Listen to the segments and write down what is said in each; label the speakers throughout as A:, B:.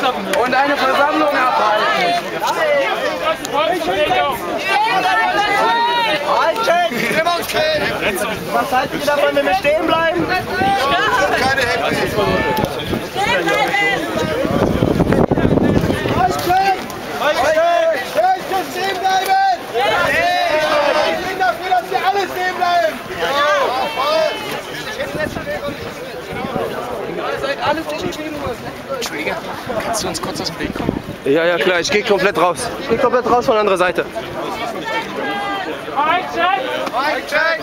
A: und eine Versammlung abhalten.
B: Was halten Sie davon, wenn wir stehen bleiben?
C: Keine Hände. Stehen bleiben! Ich bin dafür, dass wir alle stehen bleiben!
A: Entschuldige, kannst du uns kurz aus dem Weg kommen?
B: Ja, klar, ich gehe komplett raus. Ich gehe komplett raus von der anderen Seite.
C: Mic check!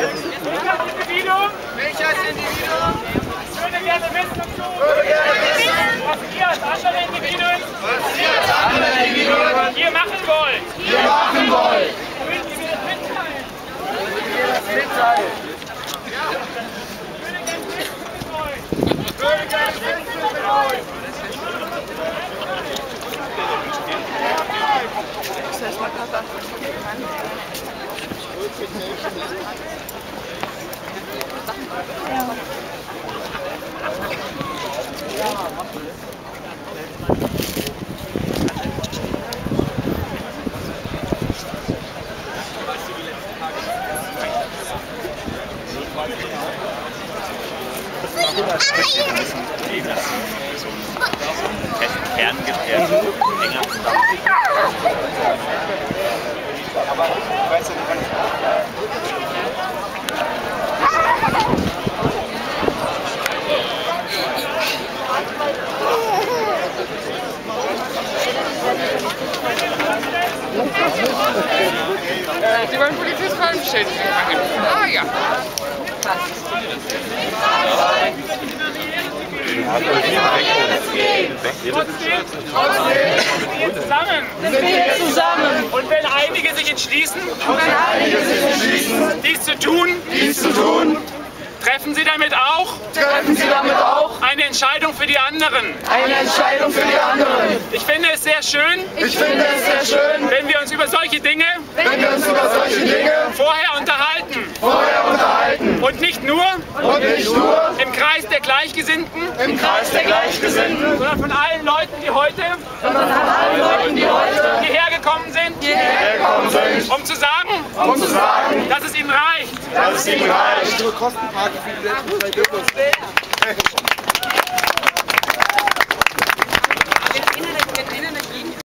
D: Welches Individuum? Ich würde gerne wissen, was ihr als andere Individuen hier machen wollt. Würden Sie mir das mitteilen? Würde gerne wissen wollen.
C: Aber ich weiß ja nicht, wann
A: Sie wollen Polizist fallen? Stellen Sie sich an. Ah ja.
D: Sind wir zusammen. Und wenn einige sich entschließen, dies zu tun, treffen Sie damit auch eine Entscheidung für die anderen. Ich finde es sehr schön, wenn wir uns über solche Dinge vorher unterhalten. Und nicht nur im Kreis der Gleichgesinnten, sondern von allen Leuten, die heute hierher gekommen sind, um zu sagen, dass es ihnen reicht.
C: Kostenparty für die letzten 2 Videos.